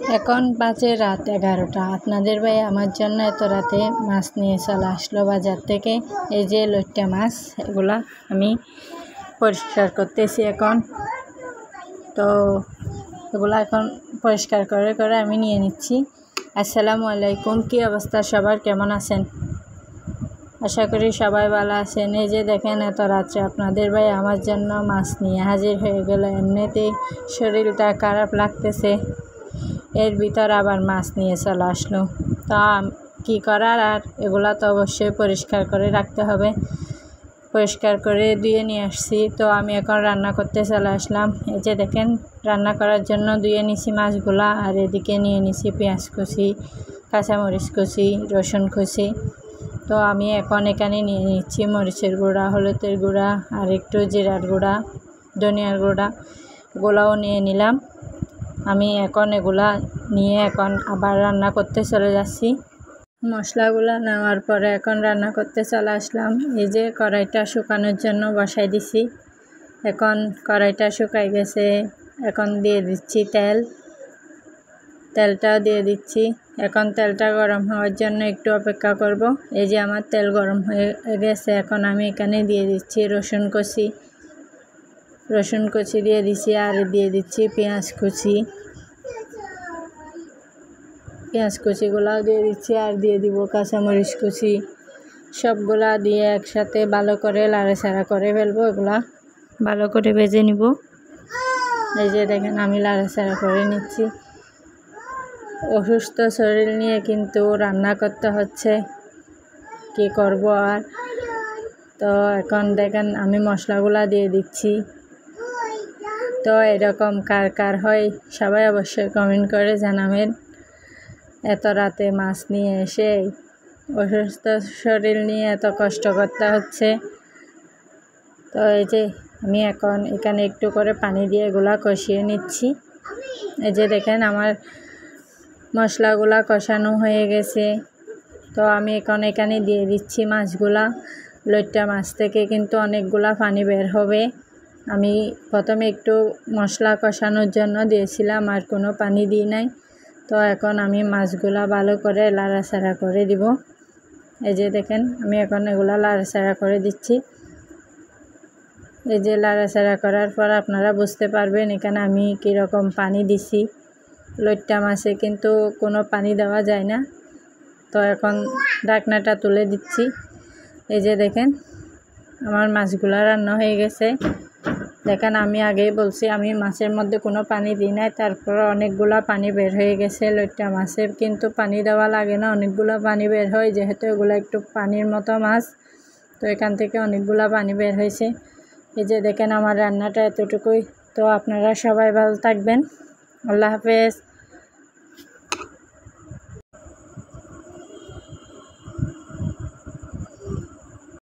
এখন বাজে রাত 11টা। আপনাদের ভাই আমার জন্য এত রাতে মাছ নিয়ে চলে আসলো বাজার থেকে। এই যে লইট্টা মাছ, এগুলা আমি পরিষ্কার করতেছি এখন। তো এগুলা এখন পরিষ্কার করে আমি নিয়ে নিচ্ছি। আসসালামু আলাইকুম, কী অবস্থা সবার, কেমন আছেন? আশা করি সবাই ভালো আছেন। এই যে দেখেন, এত রাত্রে আপনাদের ভাই আমার জন্য মাছ নিয়ে হাজির হয়ে গেল। এমনিতেই শরীরটা খারাপ লাগতেছে, এর ভিতর আবার মাছ নিয়ে চলে আসলো। তা কী করার, আর এগুলা তো অবশ্যই পরিষ্কার করে রাখতে হবে। পরিষ্কার করে ধুয়ে নিয়ে আসছি। তো আমি এখন রান্না করতে চলে আসলাম। এই যে দেখেন, রান্না করার জন্য ধুয়ে নিছি মাছগুলা। আর এদিকে নিয়ে নিছি পেঁয়াজ কুচি, কাঁচামরিচ কুচি, রসুন কুচি। তো আমি এখন এখানে নিয়ে নিচ্ছি মরিচের গুঁড়া, হলুদের গুঁড়া, আর একটু জিরার গুঁড়া, ধনিয়ার গুঁড়া, এগুলাও নিয়ে নিলাম। আমি এখন এগুলা নিয়ে এখন আবার রান্না করতে চলে যাচ্ছি। মশলাগুলো নেওয়ার পরে এখন রান্না করতে চলে আসলাম। এই যে কড়াইটা শুকানোর জন্য বসাই দিছি। এখন কড়াইটা শুকাই গেছে। এখন দিয়ে দিচ্ছি তেলটাও দিয়ে দিচ্ছি। এখন তেলটা গরম হওয়ার জন্য একটু অপেক্ষা করব। এই যে আমার তেল গরম হয়ে গেছে। এখন আমি এখানে দিয়ে দিচ্ছি রসুন কুচি দিয়ে দিচ্ছি। আর দিয়ে দিচ্ছি পেঁয়াজ কুচিগুলাও দিয়ে দিচ্ছি। আর দিয়ে দিব কাঁচামরিচ কুচি। সবগুলা দিয়ে একসাথে ভালো করে লাড়াচাড়া করে ফেলবো। এগুলা ভালো করে ভেজে নিব। এই যে দেখেন, আমি লাড়াচাড়া করে নিচ্ছি। অসুস্থ শরীর নিয়ে কিন্তু রান্না করতে হচ্ছে, কি করব আর। তো এখন দেখেন, আমি মশলাগুলা দিয়ে দিচ্ছি। তো এরকম কার হয় সবাই অবশ্যই কমেন্ট করে জানাবেন। এত রাতে মাছ নিয়ে এসে অসুস্থ শরীর নিয়ে এত কষ্ট করতে হচ্ছে। তো এই যে আমি এখন এখানে একটু করে পানি দিয়ে এগুলা কষিয়ে নিচ্ছি। এই যে দেখেন, আমার মশলাগুলা কষানো হয়ে গেছে। তো আমি এখন এখানে দিয়ে দিচ্ছি মাছগুলা। লইট্টা মাছ থেকে কিন্তু অনেকগুলা পানি বের হবে। আমি প্রথমে একটু মশলা কষানোর জন্য দিয়েছিলাম, আর কোনো পানি দিই নাই। তো এখন আমি মাছগুলা ভালো করে লাড়াচাড়া করে দিব। এই যে দেখেন, আমি এখন এগুলা লাড়াচাড়া করে দিচ্ছি। এই যে লাড়াচাড়া করার পর আপনারা বুঝতে পারবেন এখানে আমি কীরকম পানি দিছি। লইট্টা মাছে কিন্তু কোনো পানি দেওয়া যায় না। তো এখন ঢাকনাটা তুলে দিচ্ছি। এই যে দেখেন, আমার মাছগুলা রান্না হয়ে গেছে। দেখেন, আমি আগেই বলছি আমি মাছের মধ্যে কোনো পানি দিই নাই, তারপর অনেকগুলা পানি বের হয়ে গেছে। লইট্টা মাছের কিন্তু পানি দেওয়া লাগে না, অনেকগুলো পানি বের হয়, যেহেতু এগুলো একটু পানির মতো মাছ। তো এখান থেকে অনেকগুলা পানি বের হয়েছে। এই যে দেখেন, আমার রান্নাটা এতটুকুই। তো আপনারা সবাই ভালো থাকবেন। আল্লাহ হাফেজ।